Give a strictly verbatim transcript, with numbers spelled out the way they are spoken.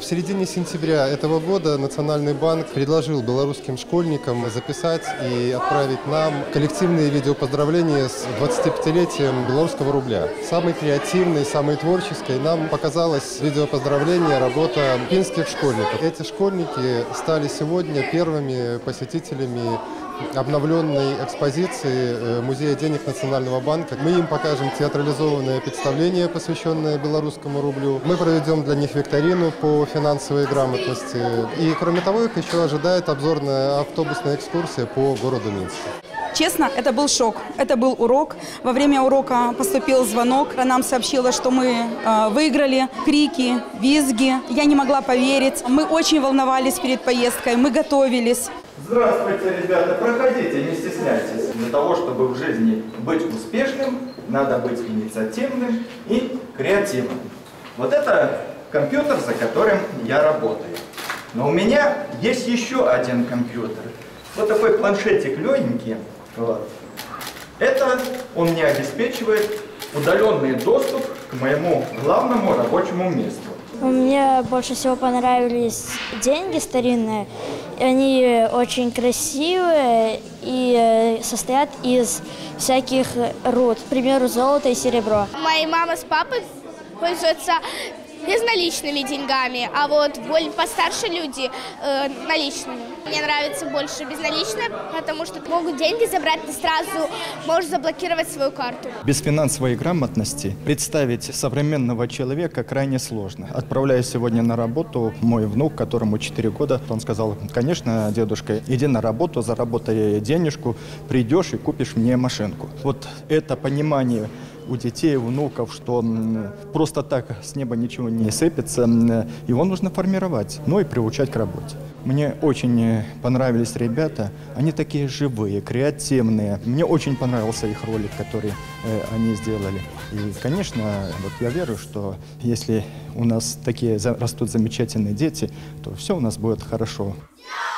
В середине сентября этого года Национальный банк предложил белорусским школьникам записать и отправить нам коллективные видеопоздравления с двадцатипятилетием белорусского рубля. Самой креативной, самой творческой нам показалось видеопоздравление, работа финских школьников. Эти школьники стали сегодня первыми посетителями обновленной экспозиции Музея денег Национального банка. Мы им покажем театрализованное представление, посвященное белорусскому рублю. Мы проведем для них викторину по финансовой грамотности. И, кроме того, их еще ожидает обзорная автобусная экскурсия по городу Минску. Честно, это был шок, это был урок. Во время урока поступил звонок, нам сообщила, что мы э, выиграли, крики, визги. Я не могла поверить. Мы очень волновались перед поездкой, мы готовились. Здравствуйте, ребята, проходите, не стесняйтесь. Для того, чтобы в жизни быть успешным, надо быть инициативным и креативным. Вот это компьютер, за которым я работаю. Но у меня есть еще один компьютер. Вот такой планшетик легенький. Вот. Это он мне обеспечивает удаленный доступ к моему главному рабочему месту. Мне больше всего понравились деньги старинные. Они очень красивые и состоят из всяких руд, к примеру, золото и серебро. Моя мама с папой пользуются безналичными деньгами, а вот более постарше люди э, наличными. Мне нравится больше безналичные, потому что могут деньги забрать, ты сразу можешь заблокировать свою карту. Без финансовой грамотности представить современного человека крайне сложно. Отправляясь сегодня на работу, мой внук, которому четыре года, он сказал: конечно, дедушка, иди на работу, заработай денежку, придешь и купишь мне машинку. Вот это понимание у детей, у внуков, что просто так с неба ничего не сыпется, его нужно формировать, ну и приучать к работе. Мне очень понравились ребята, они такие живые, креативные. Мне очень понравился их ролик, который э, они сделали. И, конечно, вот я верю, что если у нас такие растут замечательные дети, то все у нас будет хорошо.